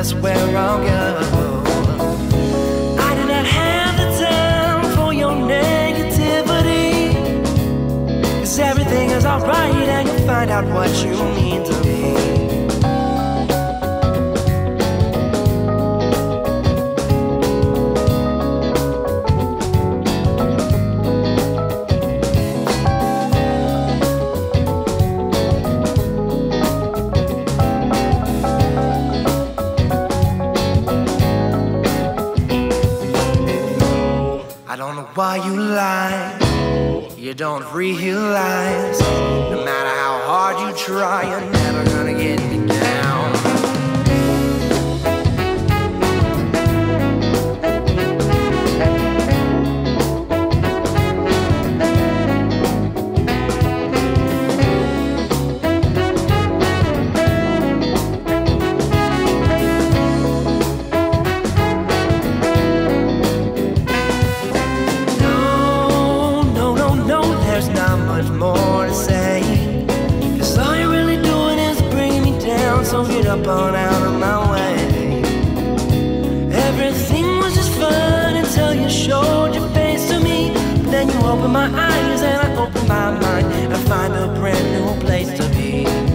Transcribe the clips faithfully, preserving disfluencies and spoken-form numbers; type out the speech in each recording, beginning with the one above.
just where I'll go. I do not have the time for your negativity, 'cause everything is alright and you'll find out what you mean to me. I don't know why you lie, you don't realize, no matter how hard you try, you're never gonna get me down. There's not much more to say, 'cause all you're really doing is bringing me down. So get up on out of my way. Everything was just fun until you showed your face to me. But then you opened my eyes and I opened my mind, and I find a brand new place to be.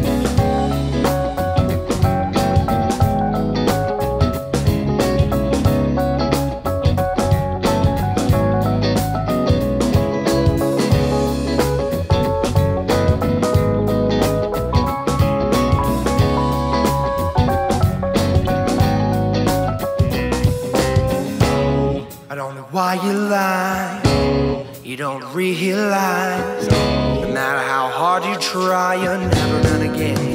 I don't know why you lie, you don't realize, no matter how hard you try, you're never gonna get me.